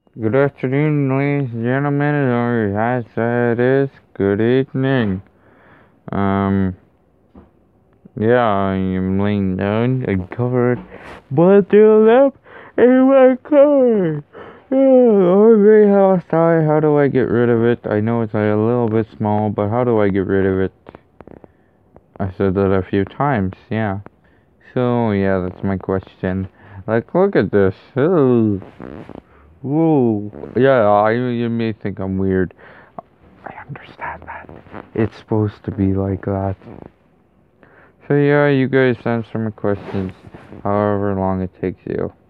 Good afternoon, ladies and gentlemen, or as it is, good evening. Um, yeah, I am laying down and covered by the lamp in my car. Oh, very hostile. How do I get rid of it? I know it's a little bit small, but how do I get rid of it? I said that a few times, yeah. So, yeah, that's my question. Like, look at this. Oh, whoa. Yeah, you may think I'm weird. I understand that. It's supposed to be like that. So yeah, you guys answer my questions however long it takes you.